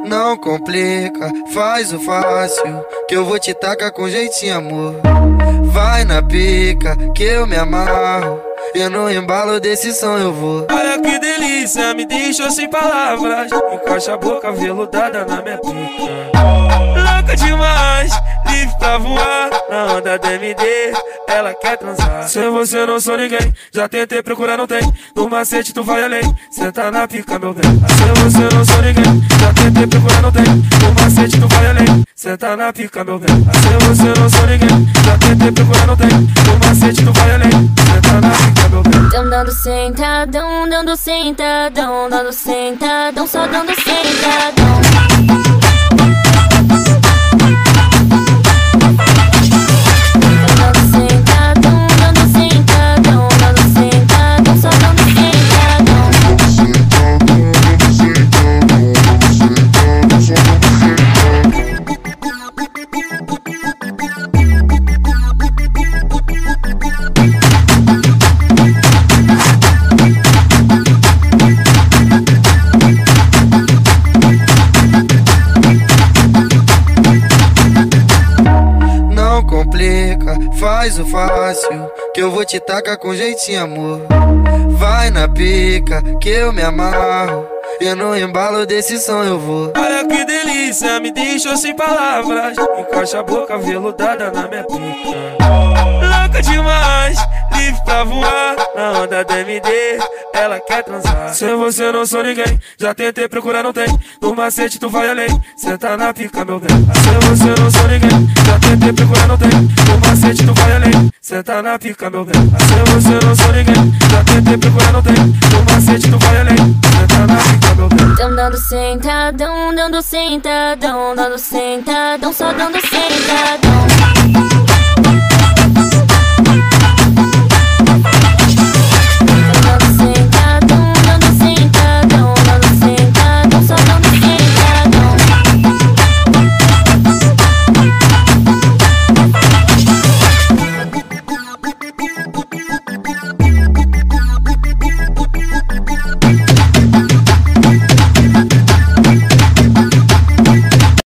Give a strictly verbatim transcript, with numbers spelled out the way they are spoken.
Não complica, faz o fácil, que eu vou te tacar com jeitinho, amor. Vai na pica, que eu me amarro, e no embalo desse som eu vou. Olha que delícia, me deixou sem palavras. Encaixa a boca veludada na minha pica. Louca demais, livre pra voar. Na onda da M D, ela quer transar. Sem você não sou ninguém, já tentei procurar, não tem. No macete tu vai além, senta na pica, meu bem. Sem você não sou ninguém, já tentei procurar, não tem. No macete tu vai além, senta na pica, meu bem. Sem você não sou ninguém, já tentei procurar, não tem. No macete tu vai além, senta na pica, meu bem. Tão dando sentadão, dando sentadão, dando sentadão, só dando sentadão. Faz o fácil, que eu vou te tacar com jeitinho, amor. Vai na pica, que eu me amarro, e no embalo desse som eu vou. Olha que delícia, me deixou sem palavras. Encaixa a boca veludada na minha pica. Louca demais, livre pra voar. Na onda da M D, ela quer transar. Sem você não sou ninguém, já tentei procurar, não tem. No macete tu vai além, senta na pica, meu bem. Sem você não sou ninguém, já tentei procurar, não tem. No macete tu vai além, senta na pica, meu bem. Sem você não sou ninguém, já tentei procurar, não tem. No macete tu vai além, senta na pica, meu bem. Tão dando sentadão, dando sentadão, dando sentadão, só dando sentadão.